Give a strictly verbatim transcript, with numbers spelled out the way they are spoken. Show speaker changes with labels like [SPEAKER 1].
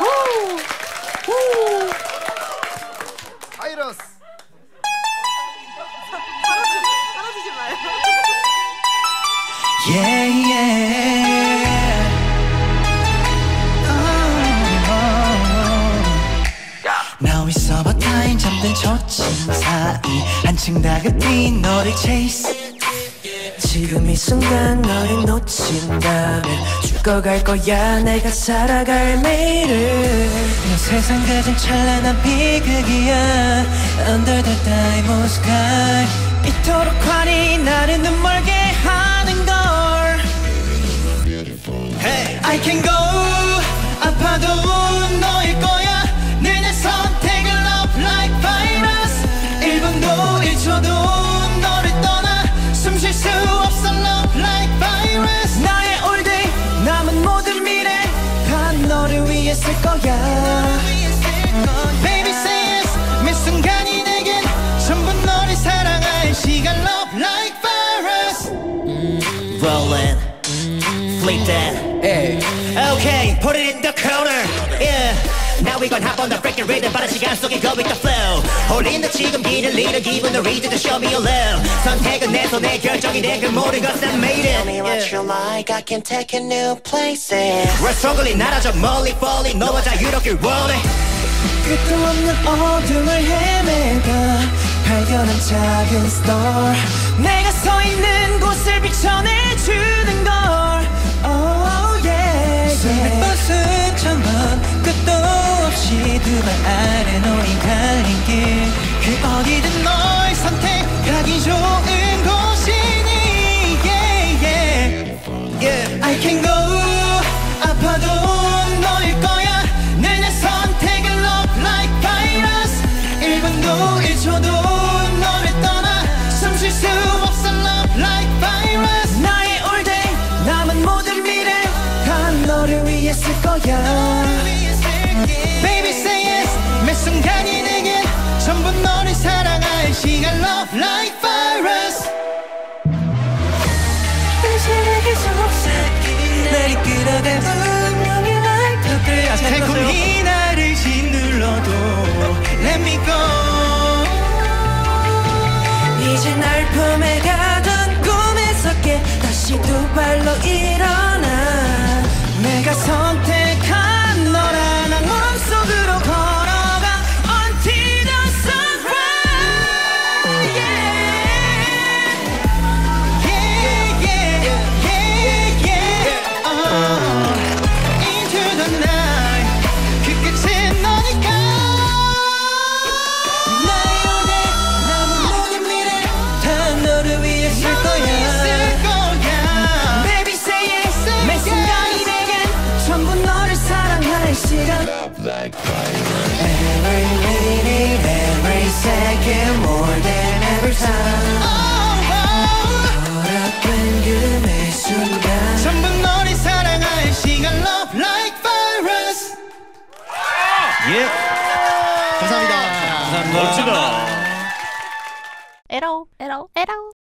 [SPEAKER 1] 바이러스.
[SPEAKER 2] 사라지지 마요.
[SPEAKER 3] Yeah, yeah. Now it's summer time. 잠든 초침 사이 한층 다급히 너를 chase. 지금 이 순간 너를 놓친다면 죽어갈 거야 내가 살아갈 매일을. 너 세상 가장 찬란한 비극이야 Under the diamond sky. 이토록 환히 나를 눈멀게 하는 걸. Hey, I can go. 아파도 너일 거야. 늘 내 선택을 love like virus. 일 분도 일 초도 너를 떠나 숨 쉴 수 없어 love like virus. 나의 all day 남은 모든 미래 다 너를 위해 쓸 거야. Baby say yes. 매 순간이 내겐 전부 너를 사랑할 시간 love like virus. Rollin', flip that. Hey. Okay, put it in the corner. Yeah. Now we gon' hop on the freaking rhythm. 빠른 시간 속에 go with the flow. 홀리는 지금 길을 잃은 기분을 read to show me your love. 선택은 내 손에 결정이 돼 그 모든 것은 I made it.
[SPEAKER 4] Tell me what you like, I can take you new places.
[SPEAKER 3] We're struggling 날아져 멀리 falling 너와 자유롭길 원해. 끝도 없는 어둠을 헤매다 발견한 작은 star. 내가 서 있는 곳을 비춰내주는 걸. Oh yeah, yeah. 버스처럼 끝도 없이 두 발 아래 너희 달린 길. 그 어디든 널 선택하기 좋은 곳이니. Yeah, yeah, yeah. I can go. 아파도 너일 거야. 늘 내 선택을 love like virus. 일 분도 일 초도 너를 떠나 숨 쉴 수 없어 love like virus. 나의 all day 남은 모든 미래 다 너를 위해 쓸 거야. Baby say yes. 매 순간이 내겐 전부 너를 사랑할 시간 love like virus. 의식이 속삭이네 날 이끌어갈 운명이 like the 달콤히 나를 짓눌러도 Let me go. 이제 날 품에 가던 꿈에서 깨 다시 두 발로 일어나. 내가 선택한 너란 악몽 속으로 걸어가 Until the sunrise. Yeah, yeah, yeah, yeah, yeah. Oh, into the night. 그 끝은 너니까. 나의 오늘 남은 모든 미래 다 너를 위해 쓸 거야. Baby say yes. 매 순간이 내겐 전부 너를 사랑할 시간. Every minute, every second, more than every time. 허락된 그 매 순간 전부 너를 사랑할 시간 love like virus.
[SPEAKER 1] 예. 감사합니다.
[SPEAKER 5] 감사합니다. 멋지다.
[SPEAKER 2] 에러 에러 에러.